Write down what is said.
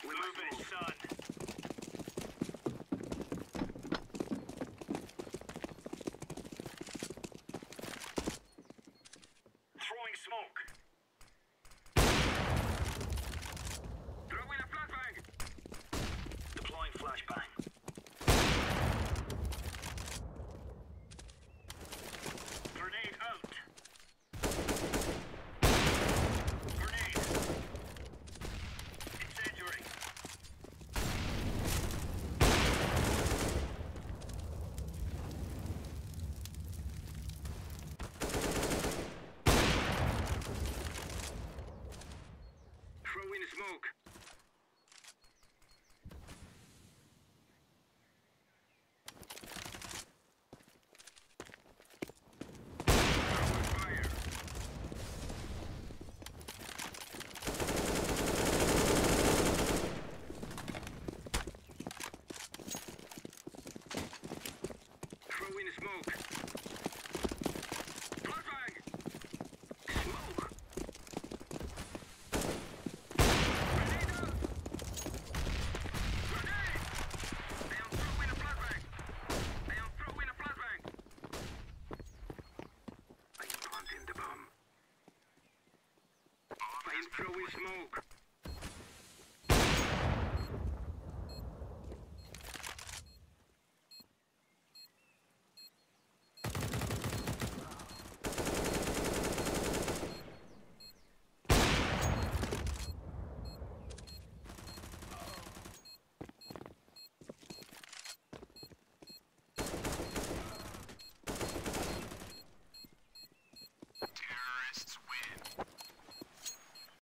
Move it, son. Throwing smoke. Throwing a flashbang. Deploying flashbang. Grenade out. Grenade. Incendiary. Throwing smoke. Throwing fire. Throwing smoke. Flashbang. Smoke. Grenade out. Grenade. I am throwing a flashbang. I am throwing a flashbang. I am planting the bomb. I am throwing smoke.